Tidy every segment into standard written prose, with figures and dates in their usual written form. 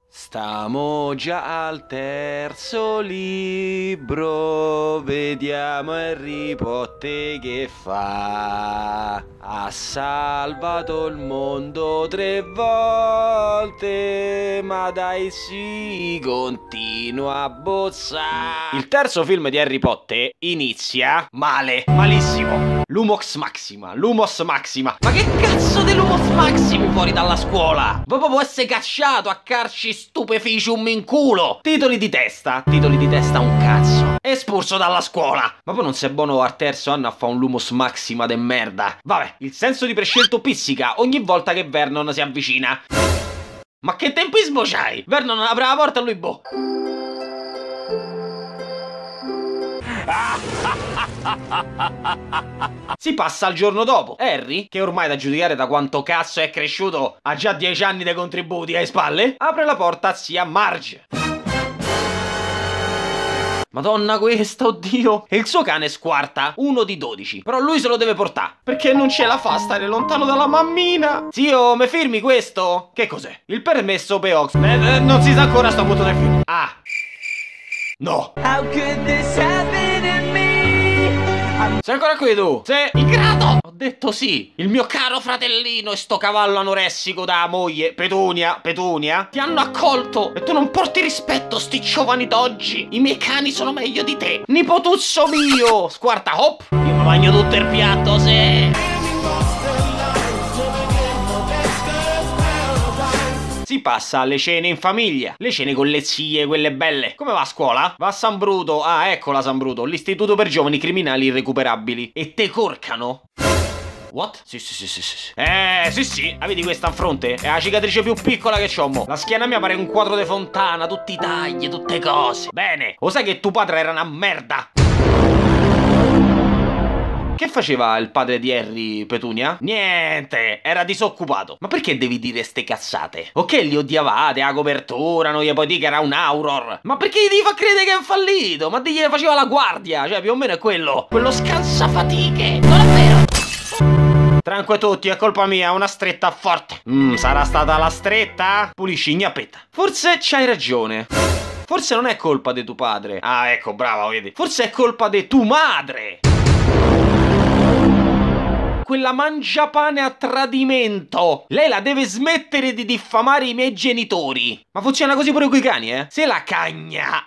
Stiamo già al terzo libro, vediamo Harry Potter che fa. Ha salvato il mondo 3 volte, ma dai si continua a bozzare. Il terzo film di Harry Potter inizia male, malissimo. Lumos Maxima. Ma che cazzo di Lumos Maximum fuori dalla scuola? Voi può essere cacciato a carci stupeficium in culo. Titoli di testa un cazzo. Espulso dalla scuola. Ma poi non sei buono al terzo anno a fare un Lumos Maxima de merda. Vabbè, il senso di prescelto pizzica ogni volta che Vernon si avvicina. Ma che tempismo c'hai? Vernon apre la porta e lui boh. Si passa al giorno dopo. Harry, che ormai da giudicare da quanto cazzo è cresciuto, ha già 10 anni di contributi alle spalle, apre la porta a zia Marge. Madonna questa, oddio. E il suo cane squarta, 1 di 12. Però lui se lo deve portare, perché non ce la fa stare lontano dalla mammina. Zio, mi firmi questo? Che cos'è? Il permesso per Oxford. Non si sa ancora sto punto del film. Ah. No. How could this happen in me? Sei ancora qui tu? Sei in grado? Ho detto sì. Il mio caro fratellino e sto cavallo anoressico da moglie Petunia ti hanno accolto e tu non porti rispetto, sti giovani d'oggi. I miei cani sono meglio di te. Nipotuzzo mio. Squarta, hop. Io mi bagno tutto il piatto, se. Si passa alle cene in famiglia, le cene con le zie, quelle belle. Come va a scuola? Va a San Bruto. Ah, eccola San Bruto, l'istituto per giovani criminali irrecuperabili. E te corcano? What? Sì. Sì. La vedi questa in fronte? È la cicatrice più piccola che c'ho mo. La schiena mia pare un quadro di Fontana, tutti i tagli, tutte cose. Bene. Lo sai che tuo padre era una merda? Che faceva il padre di Harry, Petunia? Niente, era disoccupato. Ma perché devi dire ste cazzate? Ok, li odiavate, la copertura, non gli puoi dire che era un Auror. Ma perché gli devi far credere che è fallito? Ma digli che faceva la guardia, cioè più o meno è quello. Quello scansafatiche, non è vero? Tranquilli tutti, è colpa mia, una stretta forte. Sarà stata la stretta? Pulisci, gnappetta. Forse c'hai ragione. Forse non è colpa di tuo padre. Ah, ecco, brava, vedi. Forse è colpa di tua madre. Quella mangiapane a tradimento. Lei la deve smettere di diffamare i miei genitori. Ma funziona così pure con i cani, eh? Se la cagna.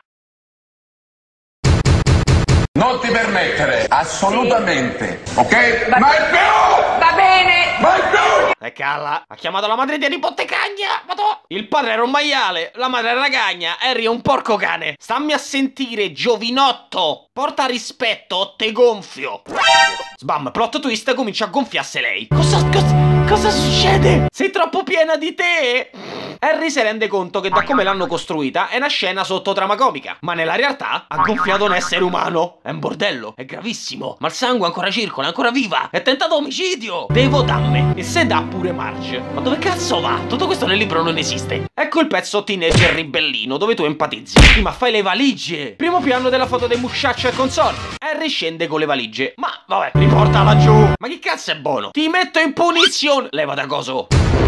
Non ti permettere, assolutamente, sì. Ok? Mai più! Va bene! Mai più! E calla, ha chiamato la madre di nipote cagna. Madò. Il padre era un maiale, la madre era una cagna, Harry è un porco cane. Stammi a sentire, giovinotto. Porta rispetto o te gonfio. Sbam, plot twist, comincia a gonfiarsi lei. Cosa succede? Sei troppo piena di te? Harry si rende conto che da come l'hanno costruita è una scena sotto trama comica, ma nella realtà ha gonfiato un essere umano. È un bordello, è gravissimo, ma il sangue ancora circola, è ancora viva, è tentato omicidio. Devo damme. E se dà pure Marge. Ma dove cazzo va? Tutto questo nel libro non esiste. Ecco il pezzo teenager ribellino dove tu empatizzi. Prima fai le valigie. Primo piano della foto dei musciacci al consorte. Harry scende con le valigie. Ma vabbè, riportala giù. Ma che cazzo è buono? Ti metto in punizione. Leva da coso.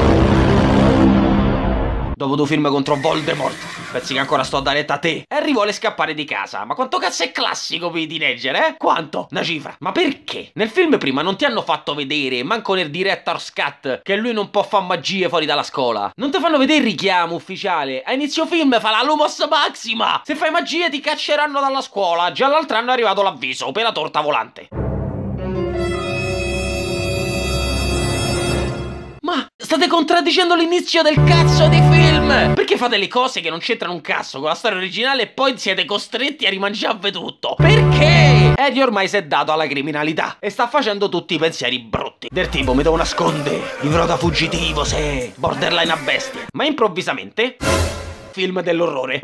Dopo tu film contro Voldemort. Pensi che ancora sto a dare a te? Harry vuole scappare di casa. Ma quanto cazzo è classico per i teenager, eh? Quanto? Una cifra. Ma perché? Nel film prima non ti hanno fatto vedere, manco nel director's cut, che lui non può fare magie fuori dalla scuola. Non ti fanno vedere il richiamo ufficiale. A inizio film fa la Lumos Maxima. Se fai magie ti cacceranno dalla scuola. Già l'altro anno è arrivato l'avviso per la torta volante. Ma state contraddicendo l'inizio del cazzo di film! Perché fate le cose che non c'entrano un cazzo con la storia originale e poi siete costretti a rimangiarvi tutto? Perché? Eddie ormai si è dato alla criminalità e sta facendo tutti i pensieri brutti. Del tipo, mi devo nascondere, vivrò da fuggitivo, se borderline a bestia. Ma improvvisamente, film dell'orrore.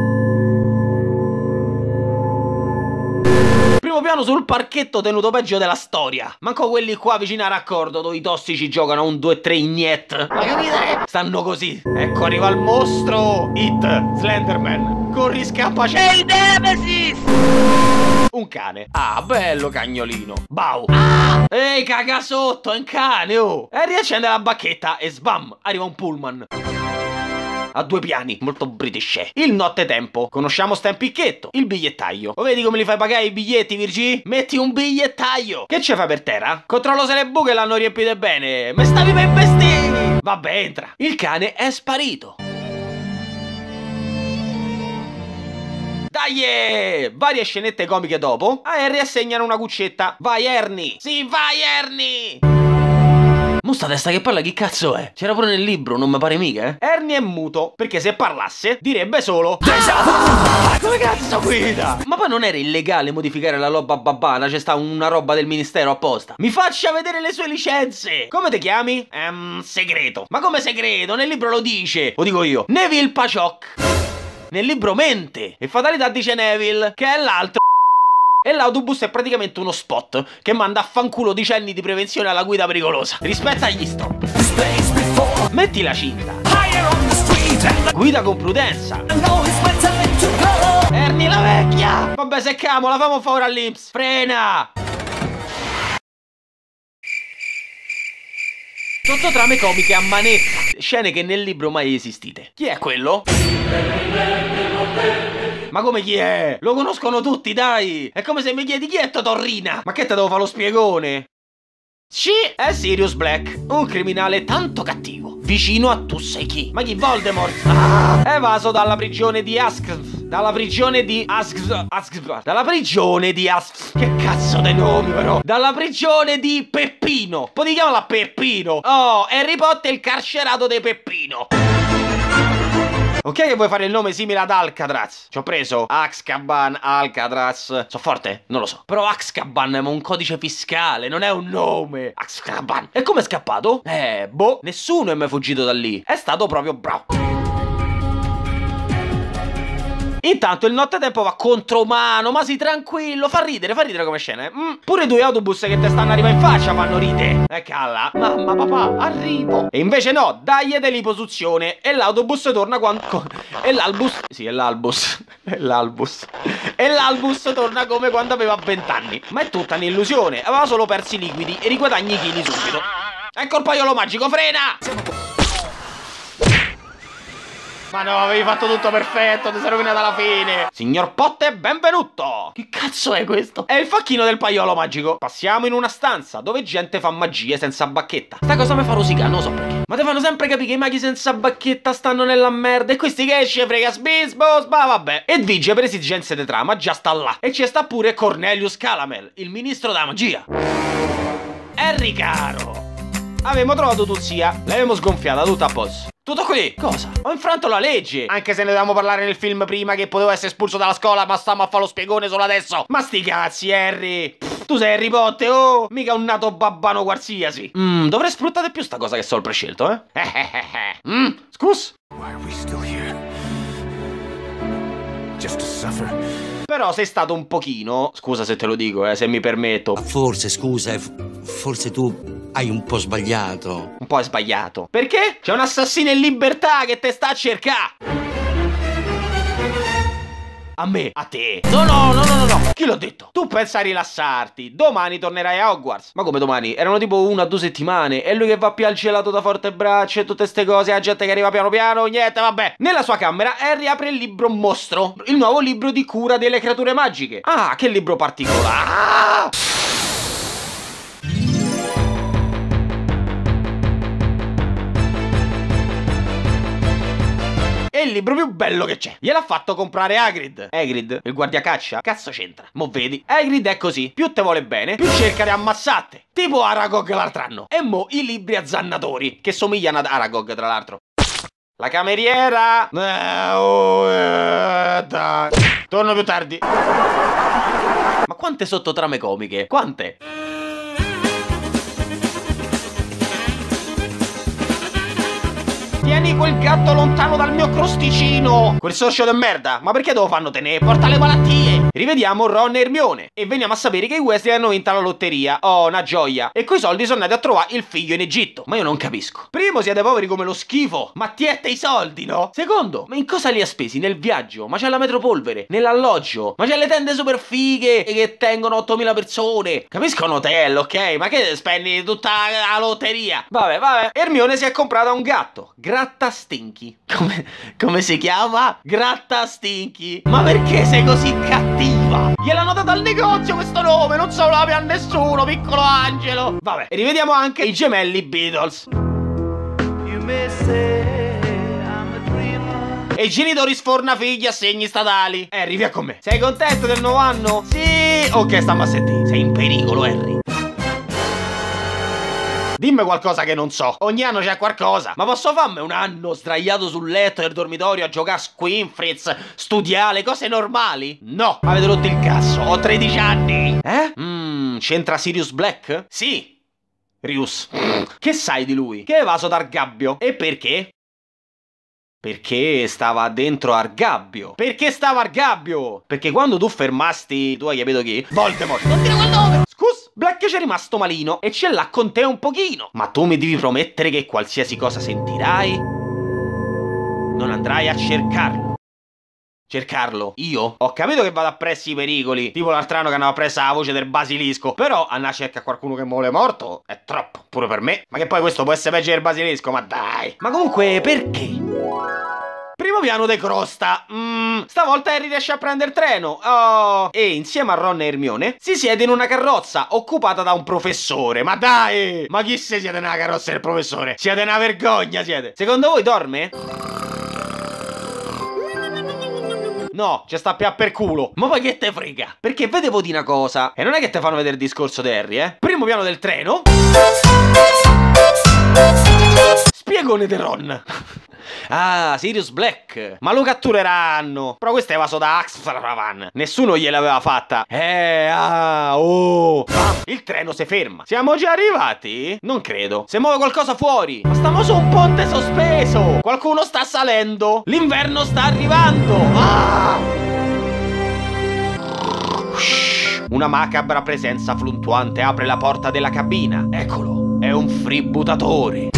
Primo piano sul parchetto tenuto peggio della storia. Manco quelli qua vicino a raccordo dove i tossici giocano a un 2-3 ignet. Ma capite? Stanno così. Ecco arriva il mostro. It, Slenderman. Corri, scappa, c'è il Nemesis. Un cane. Ah, bello cagnolino. Bau. Ah! Ehi, caga sotto, è un cane, oh. E riaccende la bacchetta e sbam, arriva un pullman. a 2 piani, molto british. Il nottetempo, conosciamo sta in picchetto. Il bigliettaio, lo vedi come li fai pagare i biglietti, Virgi? Metti un bigliettaio. Che ce fai per terra? Controllo se le buche l'hanno riempite bene. Me stavi per investire. Vabbè, entra. Il cane è sparito. Dai! Varie scenette comiche dopo, a Harry assegnano una cuccetta. Vai Ernie! Sì, vai Ernie! Mo sta testa che parla chi cazzo è? C'era pure nel libro, non mi pare mica, eh? Ernie è muto, perché se parlasse direbbe solo come cazzo guida? Ma poi non era illegale modificare la roba babbana, c'è sta una roba del ministero apposta. Mi faccia vedere le sue licenze! Come ti chiami? Segreto. Ma come segreto? Nel libro lo dice. Lo dico io. Neville Paciocc. Nel libro mente. E fatalità dice Neville, che è l'altro. E l'autobus è praticamente uno spot che manda a fanculo decenni di prevenzione alla guida pericolosa. Rispetta gli stop. Metti la cinta. Guida con prudenza. Ernie la vecchia. Vabbè, secchiamo, la famo un favore all'Inps. Frena. Sottotrame comiche a manetta. Scene che nel libro mai esistite. Chi è quello? Ma come chi è? Lo conoscono tutti, dai! È come se mi chiedi chi è Totorrina! Ma che te devo fare lo spiegone? Sì, è Sirius Black, un criminale tanto cattivo, vicino a tu sai chi. Ma chi? Voldemort? Ah, evaso dalla prigione di Dalla prigione di Che cazzo dei nomi però? Dalla prigione di Peppino. Poi chiamala Peppino. Oh, Harry Potter il carcerato di Peppino. Ok che vuoi fare il nome simile ad Alcatraz? Ci ho preso Azkaban, Alcatraz. So forte? Non lo so. Però Azkaban è un codice fiscale, non è un nome. Azkaban. E come è scappato? Boh, nessuno è mai fuggito da lì. È stato proprio bravo. Intanto il nottetempo va contro mano, ma sì, tranquillo, fa ridere come scena. Pure 2 autobus che te stanno arrivando in faccia fanno ridere. Calla, mamma, papà, arrivo. E invece no, dagli dell'iposuzione. E l'autobus torna quando... E l'albus... Sì, è l'albus. È l'albus. E l'albus torna come quando aveva 20 anni. Ma è tutta un'illusione, aveva solo persi i liquidi e riguadagni i chili subito. Ecco il paiolo magico, frena! Ma no, avevi fatto tutto perfetto, ti sei rovinato alla fine. Signor Potter, benvenuto. Che cazzo è questo? È il facchino del paiolo magico. Passiamo in una stanza dove gente fa magie senza bacchetta. Sta cosa mi fa rosicare, non lo so perché. Ma te fanno sempre capire che i maghi senza bacchetta stanno nella merda. E questi che esce frega sbisbos, ma vabbè. Edvige per esigenze di trama già sta là. E ci sta pure Cornelius Calamel, il ministro della magia. Harry caro, avevamo trovato tu zia, l'avevamo sgonfiata tutta a posto. Tutto qui? Cosa? Ho infranto la legge. Anche se ne dovevamo parlare nel film prima che potevo essere espulso dalla scuola, ma stiamo a fare lo spiegone solo adesso. Ma sti cazzi, Harry. Tu sei Harry Potter, oh. Mica un nato babbano qualsiasi. Dovrei sfruttare più sta cosa che so il prescelto, eh? Scus? Why are we still here? Just to suffer. Però sei stato un pochino, scusa se te lo dico, se mi permetto. Forse, scusa, forse tu hai un po' sbagliato. Un po' è sbagliato. Perché? C'è un assassino in libertà che te sta a cercare. A me? A te? No. Chi l'ho detto? Tu pensa a rilassarti. Domani tornerai a Hogwarts. Ma come domani? Erano tipo 1 o 2 settimane. E lui che va più al gelato da Fortebraccio e tutte ste cose. La gente che arriva piano piano. Niente, vabbè. Nella sua camera Harry apre il libro mostro. Il nuovo libro di cura delle creature magiche. Ah, che libro particolare. Ah! È il libro più bello che c'è. Gliel'ha fatto comprare Hagrid. Hagrid, il guardiacaccia? Cazzo c'entra? Mo vedi. Hagrid è così. Più te vuole bene, più cerca di ammassate. Tipo Aragog l'altro anno. E mo i libri azzannatori, che somigliano ad Aragog tra l'altro. La cameriera. Torno più tardi. Ma quante sottotrame comiche? Quante? Tieni quel gatto lontano dal mio crosticino. Quel socio de merda. Ma perché devo farlo tenere? Porta le malattie. Rivediamo Ron e Hermione. E veniamo a sapere che i Weasley hanno vinto la lotteria. Oh, una gioia. E coi soldi sono andati a trovare il figlio in Egitto. Ma io non capisco. Primo, siete poveri come lo schifo. Ma tiette i soldi, no? Secondo, ma in cosa li ha spesi? Nel viaggio? Ma c'è la metropolvere? Nell'alloggio? Ma c'è le tende super fighe che tengono 8000 persone. Capisco un hotel, ok? Ma che spendi tutta la lotteria? Vabbè. Hermione si è comprata un gatto Grattastinchi. Come si chiama? Grattastinchi. Ma perché sei così cattiva? Gliel'hanno dato al negozio questo nome, non se lo dà a nessuno, piccolo angelo. Vabbè, rivediamo anche i gemelli Beatles. E i genitori sfornafigli a segni statali. Harry, via con me. Sei contento del nuovo anno? Sì. Ok, stammi a sentire. Sei in pericolo, Harry. Dimmi qualcosa che non so. Ogni anno c'è qualcosa. Ma posso farmi un anno sdraiato sul letto del dormitorio a giocare a Squinfritz, studiare, cose normali? No. Avete rotto il cazzo. Ho 13 anni. C'entra Sirius Black? Sì. Rius. Che sai di lui? Che è evaso dal gabbio. E perché? Perché stava dentro al gabbio. Perché stava al gabbio? Perché quando tu fermasti, tu hai capito chi? Voldemort. Non dire quel nome. Scusa, Black c'è rimasto malino e ce l'ha con te un pochino. Ma tu mi devi promettere che qualsiasi cosa sentirai, non andrai a cercarlo. Cercarlo? Io? Ho capito che vado appresso i pericoli, tipo l'altro anno che andavo appresso la voce del basilisco. Però andare a cercare qualcuno che muore morto è troppo, pure per me. Ma che poi questo può essere peggio del basilisco, ma dai. Ma comunque, perché? Primo piano de crosta. Stavolta Harry riesce a prendere il treno. Oh. E insieme a Ron e Hermione si siede in una carrozza occupata da un professore. Ma dai! Ma chi se siete nella carrozza del professore? Siete una vergogna, siete. Secondo voi dorme? No, ci sta più per culo. Ma poi che te frega? Perché vedevo di una cosa. E non è che te fanno vedere il discorso di Harry, eh. Primo piano del treno. Spiegone di Ron. Ah, Sirius Black. Ma lo cattureranno. Però questo è evaso da Axfravan. Nessuno gliel'aveva fatta. Il treno si ferma. Siamo già arrivati? Non credo. Si muove qualcosa fuori. Ma stiamo su un ponte sospeso. Qualcuno sta salendo. L'inverno sta arrivando. Una macabra presenza fluttuante apre la porta della cabina. Eccolo. È un fributatore.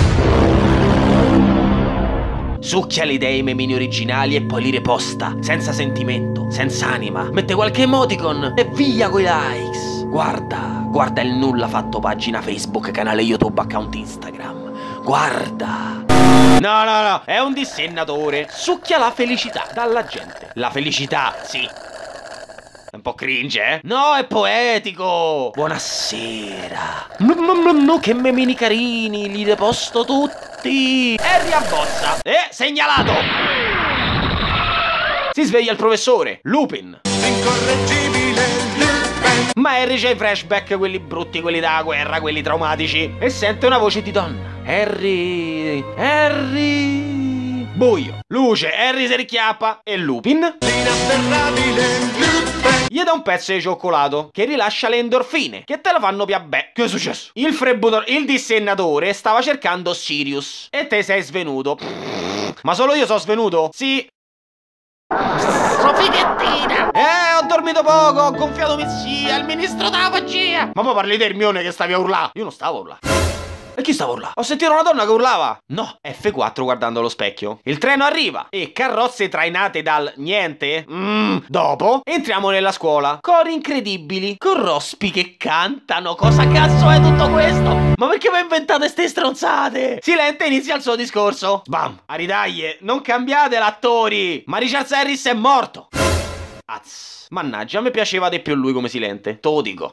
Succhia le idee ai memini originali e poi li riposta, senza sentimento, senza anima. Mette qualche emoticon e via coi likes. Guarda il nulla fatto, pagina Facebook, canale YouTube, account Instagram. Guarda. No, è un dissennatore. Succhia la felicità dalla gente. La felicità, sì. È un po' cringe, eh? No, è poetico. Buonasera. No, che memini carini, li deposto tutti. Harry abbozza. Segnalato. Si sveglia il professore Lupin. Incorreggibile Lupin. Ma Harry c'ha i flashback, quelli brutti, quelli della guerra, quelli traumatici. E sente una voce di donna. Harry. Buio. Luce. Harry si richiappa. E Lupin gli dà un pezzo di cioccolato che rilascia le endorfine, che te la fanno piabbè. Che è successo? Il dissennatore stava cercando Sirius e te sei svenuto. Ma solo io sono svenuto? Sì. Sono fighettina. Ho dormito poco, ho gonfiato messia, il ministro della magia. Ma poi parli di Hermione che stavi a urlare. Io non stavo a urlare. E chi stava urlando? Ho sentito una donna che urlava. No, F4 guardando allo specchio. Il treno arriva e carrozze trainate dal niente. Dopo entriamo nella scuola. Cori incredibili, con rospi che cantano. Cosa cazzo è tutto questo? Ma perché mi inventate ste stronzate? Silente inizia il suo discorso. Bam, a ridaglie, non cambiate l'attori. Ma Richard Harris è morto. Mannaggia, a me piaceva di più lui come Silente, te lo dico.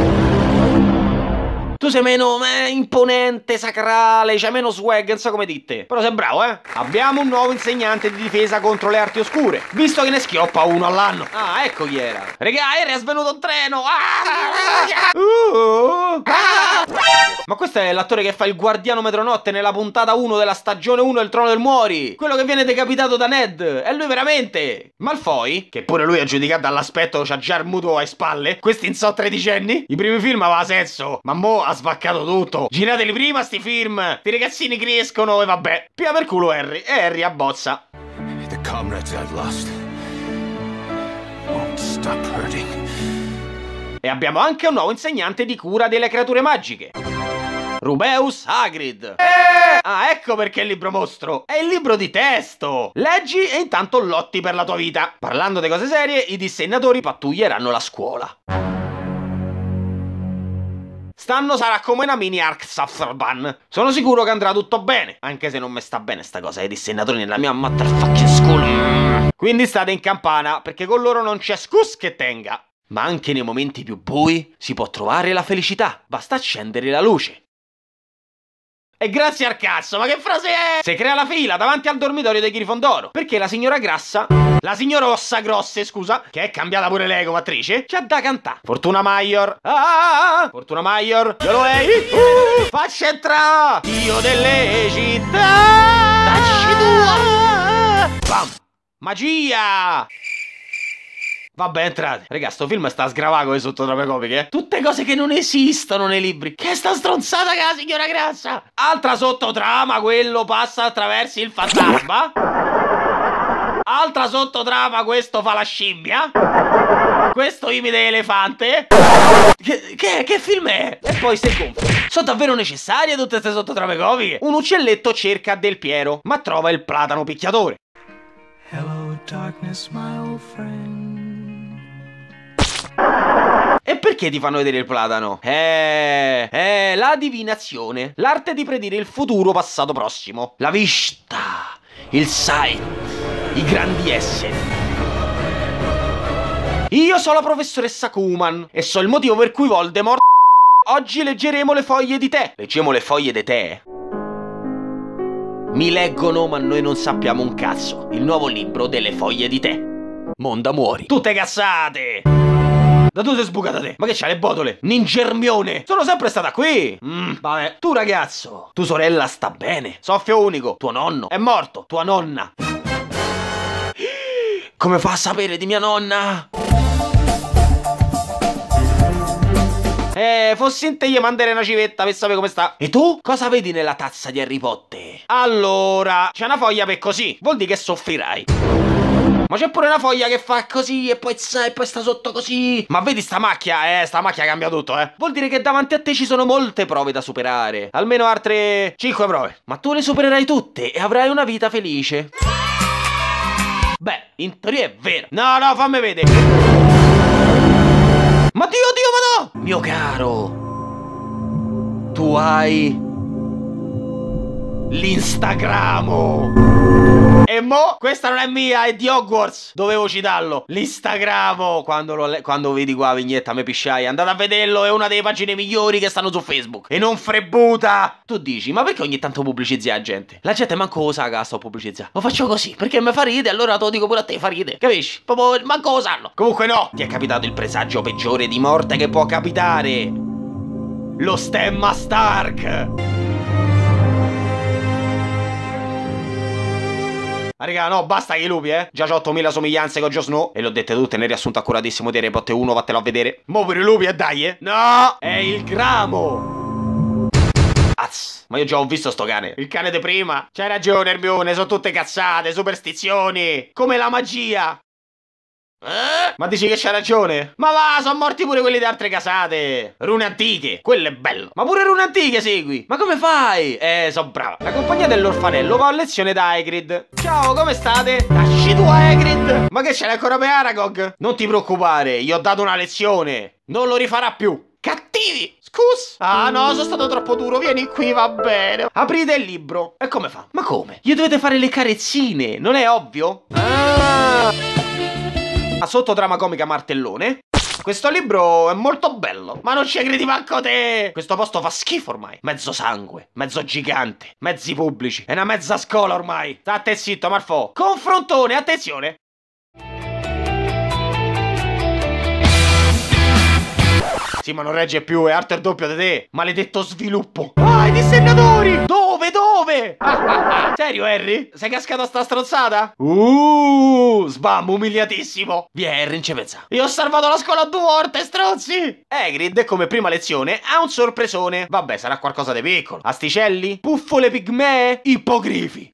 Tu sei meno imponente, sacrale, c'hai meno swag, non so come dite. Però sei bravo, eh? Abbiamo un nuovo insegnante di difesa contro le arti oscure, visto che ne schioppa uno all'anno. Ah, ecco chi era. Regà, è svenuto un treno. Ma questo è l'attore che fa il guardiano metronotte nella puntata 1 della stagione 1 del Trono del Muori. Quello che viene decapitato da Ned. È lui veramente. Malfoy, che pure lui a giudicare dall'aspetto c'ha già il mutuo alle spalle. Questi in so 13enni. I primi film aveva senso, ma mo ha spaccato tutto. Girateli prima sti film. Sti ragazzini crescono e vabbè. Pia per culo Harry. E Harry abbozza. The comrades I've lost won't stop hurting. E abbiamo anche un nuovo insegnante di cura delle creature magiche. Rubeus Hagrid. Ah, ecco perché è il libro mostro. È il libro di testo. Leggi e intanto lotti per la tua vita. Parlando di cose serie, i dissennatori pattuglieranno la scuola. Quest'anno sarà come una mini Arxafrban. Sono sicuro che andrà tutto bene, anche se non mi sta bene sta cosa dei senatori nella mia motherfucking school. Quindi state in campana, perché con loro non c'è scus che tenga. Ma anche nei momenti più bui si può trovare la felicità, basta accendere la luce. E grazie al cazzo, ma che frase è? Si crea la fila davanti al dormitorio dei Grifondoro, perché la signora Grassa, la signora Ossa Grosse, scusa, che è cambiata pure lei come attrice, c'ha da cantare. Fortuna Maior, Fortuna Maior, io lo è, faccia entrare, io delle città, tacci tua, bam, magia. Vabbè, entrate. Raga, sto film sta sgravato con sottotrame comiche, Tutte cose che non esistono nei libri. Che è sta stronzata che la signora Grassa? Altra sottotrama, quello passa attraverso il fantasma. Altra sottotrama, questo fa la scimmia. Questo imita l'elefante. Che film è? E poi sei gonfio. Sono davvero necessarie tutte queste sottotrame comiche? Un uccelletto cerca Del Piero, ma trova il platano picchiatore. Hello, darkness, my old friend. E perché ti fanno vedere il platano? La divinazione. L'arte di predire il futuro passato prossimo. La vista. Il sight. I grandi esseri. Io sono la professoressa Kuman e so il motivo per cui Voldemort... Oggi leggeremo le foglie di tè. Leggiamo le foglie di tè. Mi leggono ma noi non sappiamo un cazzo. Il nuovo libro delle foglie di tè. Monda muori. Tutte cazzate. Da dove sei sbucata te? Ma che c'ha le botole? Ningermione! Sono sempre stata qui! Vabbè. Tu ragazzo, tua sorella sta bene. Soffio unico, tuo nonno è morto. Tua nonna. Come fa a sapere di mia nonna? Fossi in te gli manderei una civetta per sapere come sta. E tu? Cosa vedi nella tazza di Harry Potter? Allora, c'è una foglia per così. Vuol dire che soffrirai. Ma c'è pure una foglia che fa così e poi sta sotto così. Ma vedi sta macchia? Sta macchia cambia tutto, Vuol dire che davanti a te ci sono molte prove da superare. Almeno altre 5 prove. Ma tu le supererai tutte e avrai una vita felice. Beh, in teoria è vero. No, fammi vedere. Ma Dio, ma no! Mio caro, tu hai l'Instagramo. E mo, questa non è mia, è di Hogwarts. Dovevo citarlo. L'Instagramo. Quando vedi qua la vignetta me pisciai. Andate a vederlo, è una delle pagine migliori che stanno su Facebook. E non frebuta. Tu dici, ma perché ogni tanto pubblicizzi la gente? La gente manco lo sa che sto pubblicizzando. Lo faccio così, perché mi fa ridere, allora te lo dico pure a te, fa ridere. Capisci? Proprio manco lo sanno. Comunque no, ti è capitato il presagio peggiore di morte che può capitare. Lo stemma Stark. Raga, no, basta che i lupi, Già c'ho 8000 somiglianze con Jon Snow. E le ho dette tutte nel riassunto accuratissimo di Harry Potter 1, vattelo a vedere. Mo per i lupi, dai, No! È il gramo! Az, ma io già ho visto sto cane. Il cane di prima. C'hai ragione, Hermione, sono tutte cazzate, superstizioni. Come la magia. Ma dici che c'ha ragione? Ma va, sono morti pure quelli di altre casate. Rune antiche, quello è bello. Ma pure rune antiche segui. Ma come fai? So brava. La compagnia dell'orfanello va a lezione da Hagrid. Ciao, come state? Lasci tu Hagrid. Ma che ce l'hai ancora per Aragog? Non ti preoccupare, gli ho dato una lezione. Non lo rifarà più. Cattivi! Scusa! Ah no, sono stato troppo duro, vieni qui, va bene. Aprite il libro. E come fa? Ma come? Gli dovete fare le carezzine, non è ovvio? Sottotrama comica martellone. Questo libro è molto bello, ma non ci credi manco te. Questo posto fa schifo ormai. Mezzo sangue, mezzo gigante, mezzi pubblici. È una mezza scuola ormai. State zitto, Marfò. Confrontone, attenzione. Sì, ma non regge più, è arte il doppio di te. Maledetto sviluppo. Ah, i dissennatori! Dove? Serio, Harry? Sei cascato a sta strozzata? Sbam, umiliatissimo. Via, Harry, non ci pensa. Io ho salvato la scuola 2 volte, strozzi. Hagrid, come prima lezione, ha un sorpresone. Vabbè, sarà qualcosa di piccolo. Asticelli? Puffole pigmee? Ippogrifi.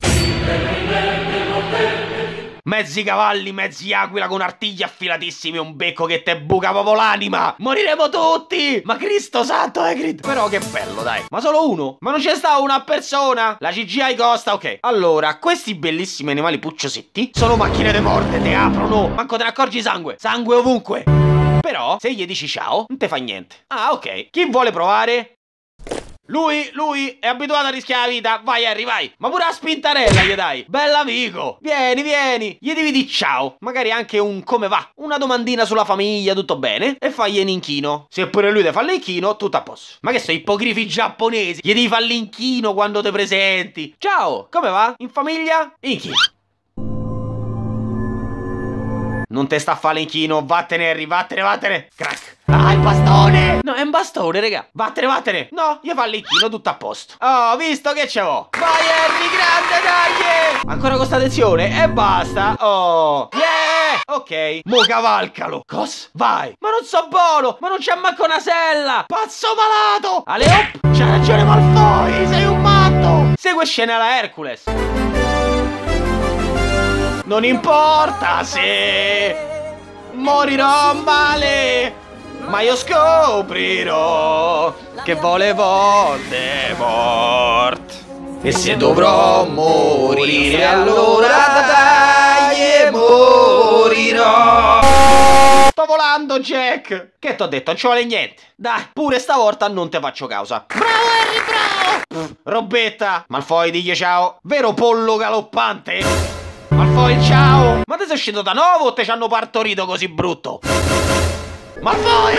Mezzi cavalli, mezzi aquila con artigli affilatissimi e un becco che te buca proprio l'anima. Moriremo tutti. Ma Cristo santo, Hagrid. Però che bello, dai. Ma solo uno? Ma non c'è sta una persona? La CGI costa, ok. Allora, questi bellissimi animali pucciosetti sono macchine de morte, te aprono. Manco te ne accorgi sangue. Sangue ovunque. Però, se gli dici ciao, non te fa niente. Ah, ok. Chi vuole provare? Lui è abituato a rischiare la vita. Vai Harry, vai. Ma pure a spintarella gli dai. Bell'amico. Vieni. Gli devi dire ciao. Magari anche un come va. Una domandina sulla famiglia, tutto bene. E fagli un inchino. Se pure lui ti fa l'inchino, tutto a posto. Ma che sono ippogrifi giapponesi? Gli devi fare l'inchino quando te presenti. Ciao, come va? In famiglia? Inchino. Non te sta a fare l'inchino. Vattene Harry, vattene. Crack. Ah, il bastone! No, è un bastone, raga. Vattene. No, gli fa l'inchino, tutto a posto. Oh, visto che ce l'ho. Vai Harry, grande, dai! Ancora con sta tensione e basta. Oh, yeah! Ok, mo cavalcalo. Cos? Vai. Ma non so buono. Ma non c'è manco una sella. Pazzo malato. Ale, op. C'ha ragione Malfoy. Sei un matto. Segue scena alla Hercules. Non importa se morirò male, ma io scoprirò che vuole Voldemort. E se dovrò morire, allora dai, morirò. Sto volando, Jack. Che t'ho detto? Non ci vuole niente. Dai, pure stavolta non te faccio causa. Bravo Harry, bravo. Robetta. Malfoy, digli ciao. Vero pollo galoppante? Malfoy, ciao! Ma te sei uscito da nuovo o te ci hanno partorito così brutto? Malfoy!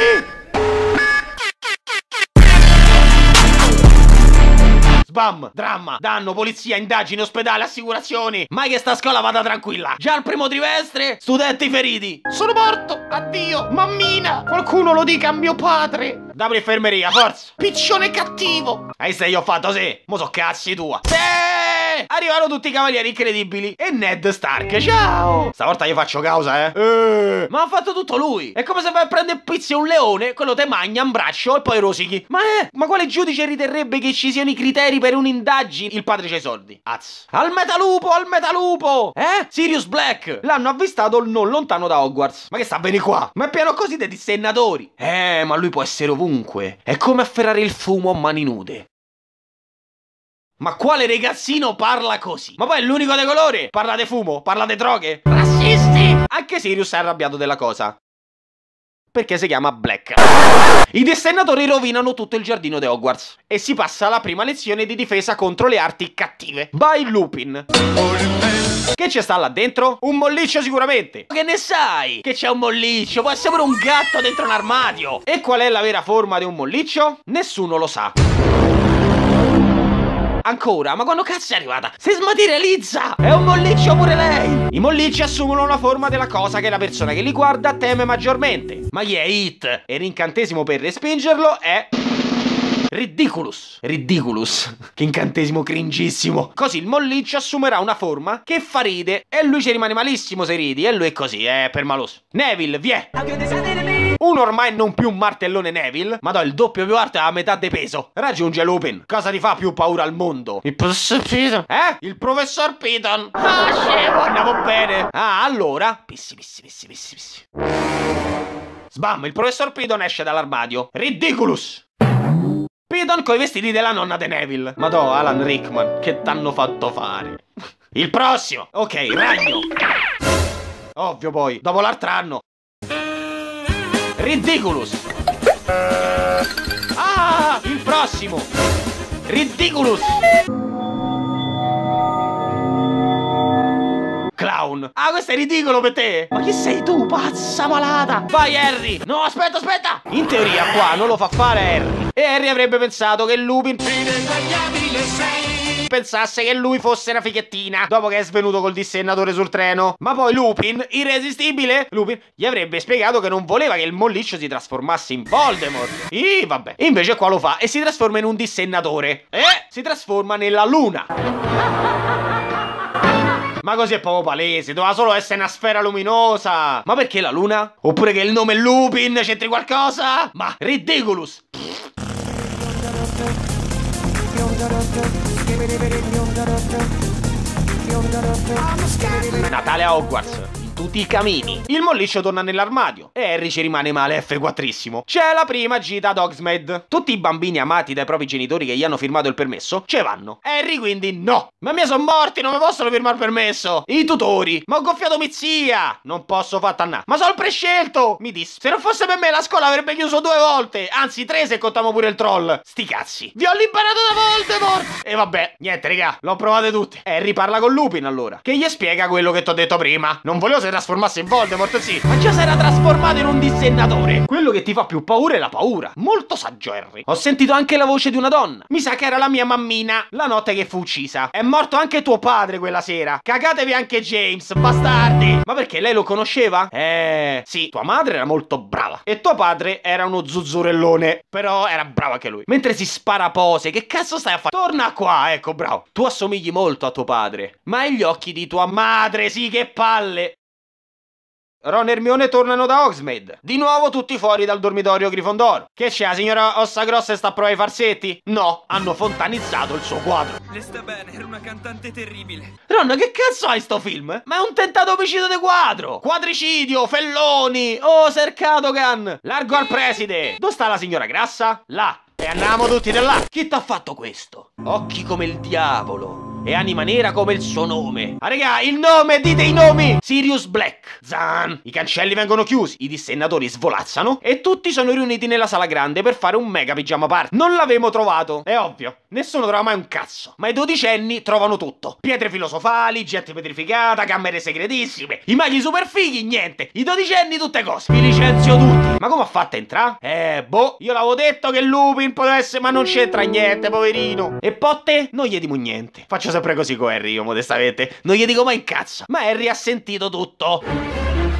Sbam, dramma, danno, polizia, indagini, ospedale, assicurazioni. Mai che sta scuola vada tranquilla. Già al primo trimestre, studenti feriti. Sono morto, addio, mammina. Qualcuno lo dica a mio padre. Dammi infermeria, forza. Piccione cattivo. Se io ho fatto sì, mo so cazzi tua. Sì! Arrivano tutti i cavalieri incredibili e Ned Stark, ciao! Stavolta gli faccio causa, ma ha fatto tutto lui. È come se vai a prendere pizzi un leone, quello te magna un braccio e poi rosichi. Ma quale giudice riterrebbe che ci siano i criteri per un'indagine? Il padre c'ha i soldi. Az. Al metalupo! Sirius Black! L'hanno avvistato non lontano da Hogwarts. Ma che sta bene qua? Ma è pieno così dei dissennatori. Ma lui può essere ovunque. È come afferrare il fumo a mani nude. Ma quale ragazzino parla così? Ma poi è l'unico di colore? Parla di fumo? Parla di droghe? Razzisti! Anche Sirius è arrabbiato della cosa. Perché si chiama Black. I dissennatori rovinano tutto il giardino di Hogwarts. E si passa alla prima lezione di difesa contro le arti cattive. By Lupin. Che c'è sta là dentro? Un molliccio sicuramente. Che ne sai? Che c'è un molliccio? Può essere pure un gatto dentro un armadio. E qual è la vera forma di un molliccio? Nessuno lo sa. Ancora? Ma quando cazzo è arrivata? Si smaterializza! È un molliccio pure lei! I mollicci assumono una forma della cosa che la persona che li guarda teme maggiormente. Ma chi è It? E l'incantesimo per respingerlo è... Ridiculous. Che incantesimo cringissimo. Così il molliccio assumerà una forma che fa ride e lui ci rimane malissimo se ridi. E lui è così, è permaloso. Neville, vie! Uno ormai non più un martellone Neville, ma il doppio più alto è a metà di peso. Raggiunge Lupin. Cosa ti fa più paura al mondo? Il professor Piton. Il professor Piton. Ah, scemo, andiamo bene. Ah, allora. Pissi. Sbam, il professor Piton esce dall'armadio. Ridiculous. Piton coi vestiti della nonna di Neville. Madò, Alan Rickman, che t'hanno fatto fare? Il prossimo. Ok, ragno. Ovvio poi, dopo l'altro anno. Ridiculous. Ah, il prossimo. Ridiculous. Clown. Ah, questo è ridicolo per te. Ma chi sei tu, pazza malata? Vai Harry. No, aspetta. In teoria qua non lo fa fare Harry. E Harry avrebbe pensato che Lupin pensasse che lui fosse una fighettina dopo che è svenuto col dissennatore sul treno. Ma poi Lupin, irresistibile, gli avrebbe spiegato che non voleva che il molliccio si trasformasse in Voldemort. Vabbè. Invece qua lo fa e si trasforma in un dissennatore. E si trasforma nella luna. Ma così è proprio palese, doveva solo essere una sfera luminosa. Ma perché la luna? Oppure che il nome Lupin c'entri qualcosa? Ma ridiculous. Natale a Hogwarts. In tutti i camini. Il molliccio torna nell'armadio e Harry ci rimane male F4issimo. C'è la prima gita ad Hogsmeade. Tutti i bambini amati dai propri genitori che gli hanno firmato il permesso ce vanno. Harry quindi no. Ma mi sono morti, non mi possono firmare il permesso. I tutori, ma ho gonfiato mia zia. Non posso far tannà. Ma sono il prescelto. Mi disse, se non fosse per me la scuola avrebbe chiuso 2 volte. Anzi 3 se contiamo pure il troll. Sti cazzi. Vi ho liberato da Voldemort. E vabbè, niente raga, l'ho provate tutte. Harry parla con Lupin allora, che gli spiega quello che ti ho detto prima. Non volevo si trasformasse in Voldemort, sì, ma già si era trasformato in un dissennatore. Quello che ti fa più paura è la paura. Molto saggio Harry. Ho sentito anche la voce di una donna. Mi sa che era la mia mammina la notte che fu uccisa. È morto anche tuo padre quella sera. Cagatevi anche James, bastardi. Ma perché lei lo conosceva? Sì, tua madre era molto brava e tuo padre era uno zuzzurellone, però era bravo anche lui. Mentre si spara pose, che cazzo stai a fare? Torna qua, ecco, bravo. Tu assomigli molto a tuo padre, ma hai gli occhi di tua madre, sì, che palle. Ron e Hermione tornano da Hogsmeade. Di nuovo tutti fuori dal dormitorio Grifondoro. Che c'è, la signora Ossagrossa sta a provare i farsetti? No, hanno fontanizzato il suo quadro. Le sta bene, era una cantante terribile. Ron, che cazzo hai sto film? Ma è un tentato omicidio di quadro. Quadricidio, Felloni. Oh, Sir Cadogan. Largo al preside. Dove sta la signora Grassa? Là. E andiamo tutti da là. Chi t'ha fatto questo? Occhi come il diavolo e anima nera come il suo nome. Ah raga, il nome, dite i nomi. Sirius Black. Zan. I cancelli vengono chiusi, i dissennatori svolazzano e tutti sono riuniti nella sala grande per fare un mega pigiama party. Non l'avevamo trovato, è ovvio. Nessuno trova mai un cazzo, ma i dodicenni trovano tutto. Pietre filosofali, getti petrificata, camere segretissime. I maghi super fighi, niente. I dodicenni tutte cose. Vi licenzio tutti. Ma come ha fatto a entrare? Boh, io l'avevo detto che Lupin poteva essere, ma non c'entra niente, poverino. E Potte? Non gli dimo niente. Faccio sempre così con Harry, io modestamente. Non gli dico mai un cazzo. Ma Harry ha sentito tutto.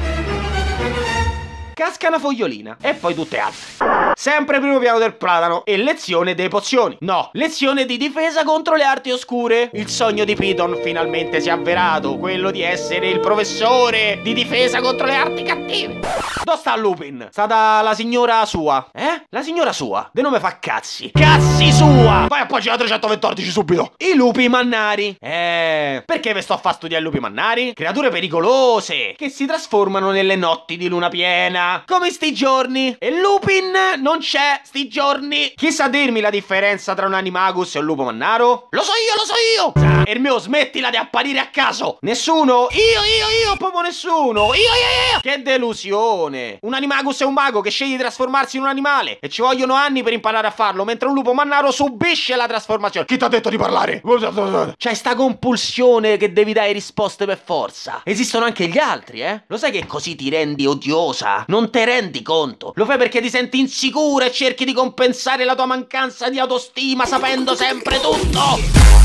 Casca una fogliolina e poi tutte altre. Sempre primo piano del platano e lezione dei pozioni. No, lezione di difesa contro le arti oscure. Il sogno di Piton finalmente si è avverato, quello di essere il professore di difesa contro le arti cattive. Dove sta Lupin? Sta da la signora sua. La signora sua? De nome fa cazzi. Cazzi sua! Vai a pagina 314 subito. I lupi mannari. Perché vi sto a far studiare i lupi mannari? Creature pericolose che si trasformano nelle notti di luna piena. Come sti giorni. E Lupin non c'è sti giorni. Chi sa dirmi la differenza tra un animagus e un lupo mannaro? Lo so io. Ermio, smettila di apparire a caso. Nessuno? Io, proprio nessuno. Io. Che delusione. Un animagus è un mago che sceglie di trasformarsi in un animale e ci vogliono anni per imparare a farlo, mentre un lupo mannaro subisce la trasformazione. Chi t'ha detto di parlare? C'hai sta compulsione che devi dare risposte per forza. Esistono anche gli altri, Lo sai che così ti rendi odiosa? Non te rendi conto. Lo fai perché ti senti insicura e cerchi di compensare la tua mancanza di autostima sapendo sempre tutto.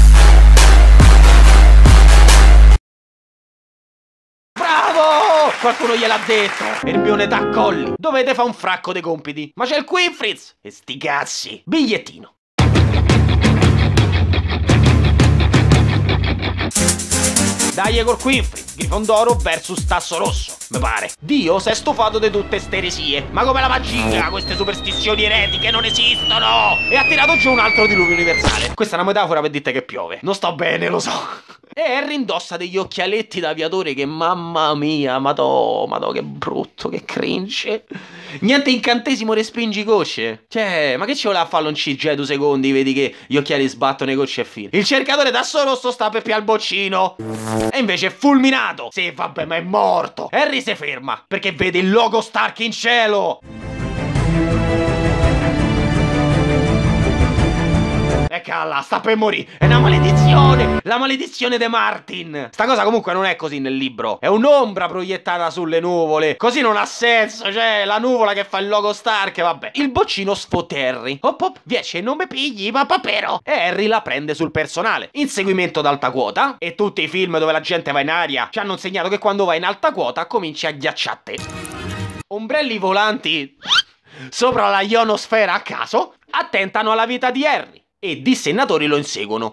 Bravo! Qualcuno gliel'ha detto. Hermione t'accolli. Dovete fare un fracco dei compiti. Ma c'è il Quirrell. E sti cazzi. Bigliettino. Dai col Quirrell. Grifondoro versus Tasso Rosso, mi pare. Dio si è stufato di tutte ste eresie. Ma come la magia, queste superstizioni eretiche non esistono. E ha tirato giù un altro diluvio universale. Questa è una metafora per dirti che piove. Non sto bene, lo so. E Harry indossa degli occhialetti da aviatore che mamma mia, madò, che brutto, che cringe. Niente incantesimo respingi gocce. Cioè, ma che ci voleva farlo un CG 2 secondi, vedi che gli occhiali sbattono i gocce e fine. Il cercatore Tasso Rosso sta per piare il boccino. E invece è fulminato. Sì, vabbè, ma è morto. Harry si ferma perché vede il logo Stark in cielo. E calla, sta per morire. È una maledizione. La maledizione di Martin. Sta cosa comunque non è così nel libro. È un'ombra proiettata sulle nuvole. Così non ha senso. Cioè, la nuvola che fa il logo Stark, vabbè. Il boccino sfotte Harry. Hop, viece, non mi pigli, papero. E Harry la prende sul personale. Inseguimento d'alta quota. E tutti i film dove la gente va in aria ci hanno insegnato che quando vai in alta quota cominci a ghiacciare te. Ombrelli volanti sopra la ionosfera a caso attentano alla vita di Harry. E dissennatori lo inseguono.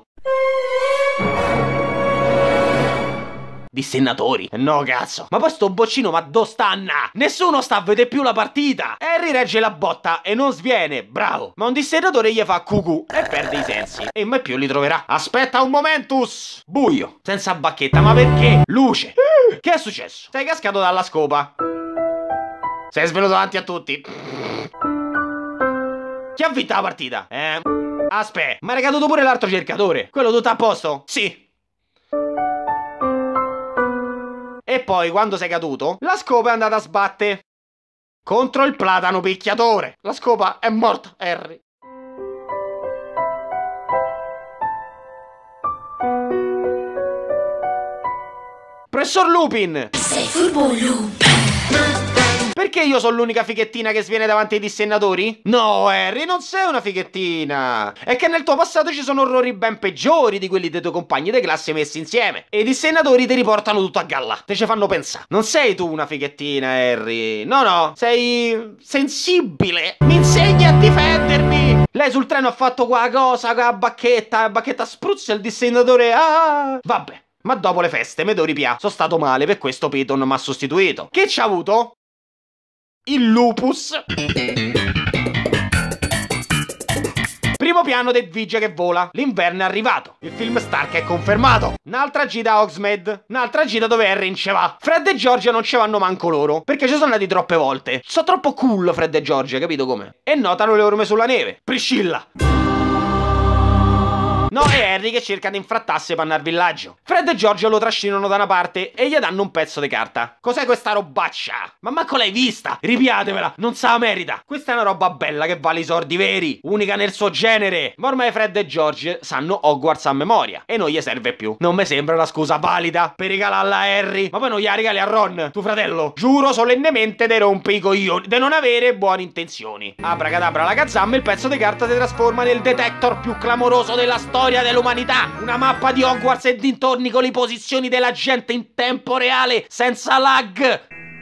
Dissennatori? No, cazzo. Ma poi sto boccino, ma dove stanna? Nessuno sta a vedere più la partita. Harry regge la botta e non sviene. Bravo. Ma un dissennatore gli fa cucù e perde i sensi. E mai più li troverà. Aspetta un momentus. Buio. Senza bacchetta. Ma perché? Luce. Che è successo? Sei cascato dalla scopa. Sei svenuto davanti a tutti. Chi ha vinto la partita? Aspetta, ma era caduto pure l'altro cercatore. Quello tutto a posto? Sì. E poi, quando sei caduto, la scopa è andata a sbattere contro il platano picchiatore. La scopa è morta, Harry. Professor Lupin! Sei furbo Lupin. Perché io sono l'unica fighettina che sviene davanti ai dissennatori? No, Harry, non sei una fighettina. È che nel tuo passato ci sono orrori ben peggiori di quelli dei tuoi compagni di classe messi insieme. E i dissennatori ti riportano tutto a galla. Te ci fanno pensare. Non sei tu una fighettina, Harry. No, sei sensibile. Mi insegni a difendermi. Lei sul treno ha fatto quella cosa, quella bacchetta spruzza il dissennatore. Ah! Vabbè. Ma dopo le feste, me do ripia. Sono stato male, per questo Peyton mi ha sostituito. Che ci ha avuto? Il lupus. Primo piano del Vigia che vola. L'inverno è arrivato. Il film Stark è confermato. Un'altra gita a Hogsmeade. Un'altra gita dove Harry non ce va. Fred e Georgia non ce vanno manco loro, perché ci sono andati troppe volte. Sono troppo cool Fred e Georgia, capito come? E notano le orme sulla neve. Priscilla. No, è Harry che cerca di infrattarsi per andare al villaggio. Fred e Georgia lo trascinano da una parte e gli danno un pezzo di carta. Cos'è questa robaccia? Ma manco l'hai vista? Ripiatevela, non se la merita. Questa è una roba bella che vale i soldi veri, unica nel suo genere. Ma ormai Fred e George sanno Hogwarts a memoria e non gli serve più. Non mi sembra una scusa valida per regalarla a Harry. Ma poi non gliela regali a Ron, tuo fratello. Giuro solennemente te rompi i coglioni di non avere buone intenzioni. Abracadabra la Kazam, il pezzo di carta si trasforma nel detector più clamoroso della storia dell'umanità. Una mappa di Hogwarts e dintorni con le posizioni della gente in tempo reale, senza lag.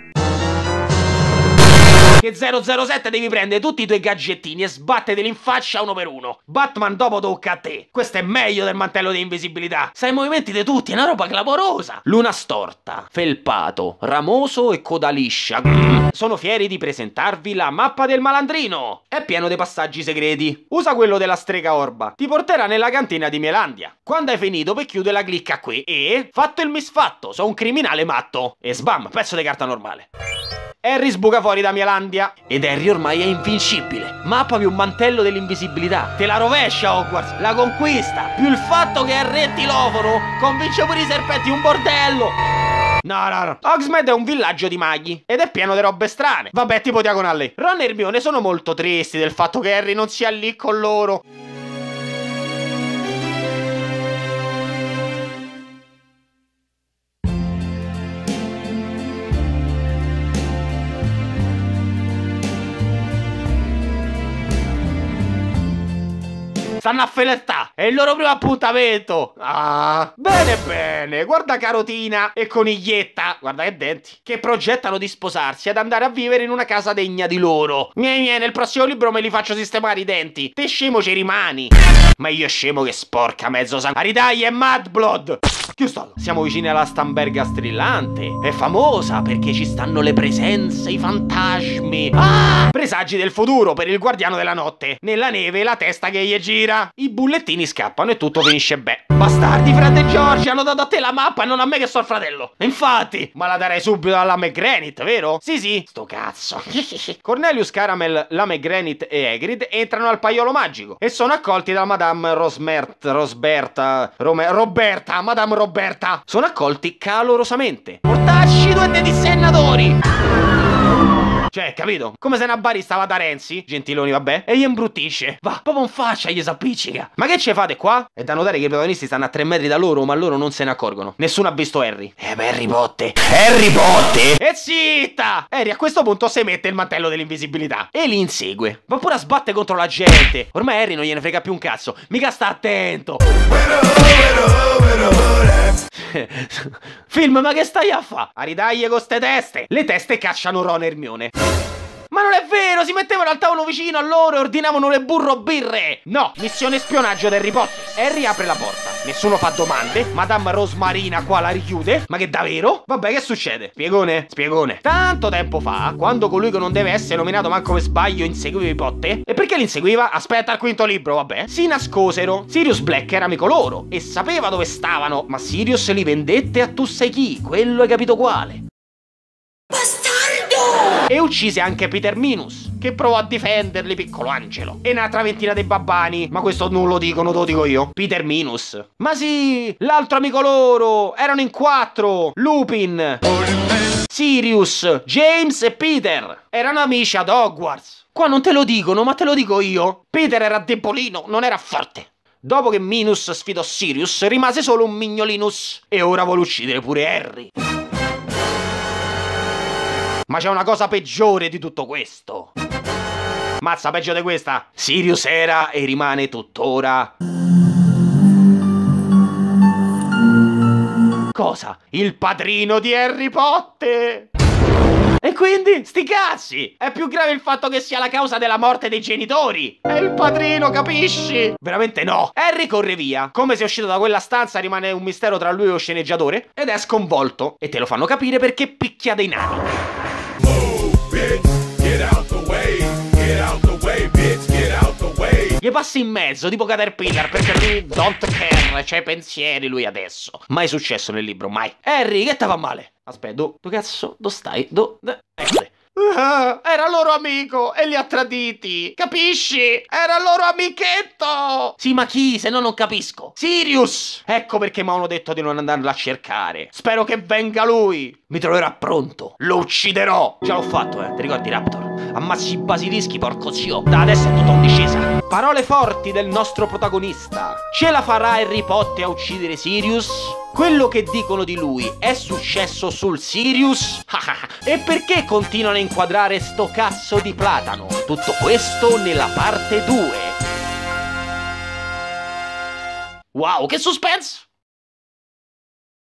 Che 007 devi prendere tutti i tuoi gadgettini e sbatteteli in faccia uno per uno. Batman dopo tocca a te. Questo è meglio del mantello di invisibilità. Sai i movimenti di tutti, è una roba clamorosa. Luna storta, felpato, ramoso e coda liscia. Sono fieri di presentarvi la mappa del malandrino. È pieno di passaggi segreti. Usa quello della strega orba. Ti porterà nella cantina di Mielandia. Quando hai finito per chiudere la clicca qui. E fatto il misfatto, sono un criminale matto. E sbam, pezzo di carta normale. Harry sbuca fuori da Mielandia. Ed Harry ormai è invincibile. Mappa più un mantello dell'invisibilità. Te la rovescia Hogwarts, la conquista. Più il fatto che è re tilofono convince pure i serpenti un bordello. No. Hogsmeade è un villaggio di maghi ed è pieno di robe strane. Vabbè, tipo Diagon Alley. Ron e Hermione sono molto tristi del fatto che Harry non sia lì con loro. Stanno a felettà, è il loro primo appuntamento. Ah, bene, guarda Carotina e Coniglietta, guarda che denti, che progettano di sposarsi ed andare a vivere in una casa degna di loro. Miei, nel prossimo libro me li faccio sistemare i denti. Te scemo ci rimani. Ma io scemo che sporca mezzo sangue. Aridai è Mudblood. Che è stato? Siamo vicini alla Stamberga strillante. È famosa perché ci stanno le presenze, i fantasmi. Ah! Presagi del futuro per il guardiano della notte. Nella neve la testa che gli gira. I bullettini scappano e tutto finisce bene. Bastardi, Fred e George hanno dato a te la mappa e non a me che so il fratello. Infatti, ma la darei subito alla McGranit, vero? Sì, sto cazzo. Cornelius Caramel, la McGranit e Hagrid entrano al paiolo magico e sono accolti da Madame Roberta. Sono accolti calorosamente. Portacci due dei dissennatori. Cioè, capito? Come se una barista va da Renzi, Gentiloni vabbè, e gli imbruttisce. Va, proprio in faccia gli s'appiccica. Ma che ce fate qua? È da notare che i protagonisti stanno a 3 metri da loro, ma loro non se ne accorgono. Nessuno ha visto Harry. Ma Harry Potter. E zitta! Harry a questo punto si mette il mantello dell'invisibilità e li insegue. Va pure a sbatte contro la gente. Ormai Harry non gliene frega più un cazzo. Mica sta attento. Film, ma che stai a fa? A ridaglie con ste teste. Le teste cacciano Ron e Hermione. Ma non è vero, si mettevano al tavolo vicino a loro e ordinavano le burro birre. No, missione spionaggio di Harry Potter. Harry apre la porta, nessuno fa domande, Madame Rosmarina qua la richiude. Ma che davvero? Vabbè, che succede? Spiegone? Spiegone. Tanto tempo fa, quando colui che non deve essere nominato manco per sbaglio inseguiva i Potter, e perché li inseguiva? Aspetta, al quinto libro, vabbè. Si nascosero. Sirius Black era amico loro e sapeva dove stavano, ma Sirius li vendette a tu sai chi, quello hai capito quale. Bastardo! E uccise anche Peter Minus, che provò a difenderli, piccolo angelo. E un'altra ventina dei babbani, ma questo non lo dicono, te lo dico io. Peter Minus. Ma sì, l'altro amico loro, erano in 4. Lupin, Sirius, James e Peter. Erano amici ad Hogwarts. Qua non te lo dicono, ma te lo dico io. Peter era debolino, non era forte. Dopo che Minus sfidò Sirius, rimase solo un mignolinus. E ora vuole uccidere pure Harry. Ma c'è una cosa peggiore di tutto questo. Mazza, peggio di questa. Sirius era e rimane tuttora... Cosa? Il padrino di Harry Potter! E quindi, sti cazzi! È più grave il fatto che sia la causa della morte dei genitori! È il padrino, capisci? Veramente no! Harry corre via, come se è uscito da quella stanza rimane un mistero tra lui e lo sceneggiatore, ed è sconvolto. E te lo fanno capire perché picchia dei nani. Gli passi in mezzo, tipo Caterpillar, perché lui don't care, c'ha i pensieri lui adesso. Mai successo nel libro, mai. Harry, che te fa male? Aspetta, dove cazzo, dove stai? Eccole. Era loro amico e li ha traditi, capisci? Era loro amichetto. Sì, ma chi? Se no non capisco. Sirius! Ecco perché mi hanno detto di non andarlo a cercare. Spero che venga lui. Mi troverà pronto. Lo ucciderò. Già l'ho fatto, ti ricordi, Raptor? Ammazzi i basilischi, porco zio. Da adesso è tutto in discesa. Parole forti del nostro protagonista. Ce la farà Harry Potter a uccidere Sirius? Quello che dicono di lui è successo sul Sirius? E perché continuano a inquadrare sto cazzo di platano? Tutto questo nella parte 2. Wow, che suspense!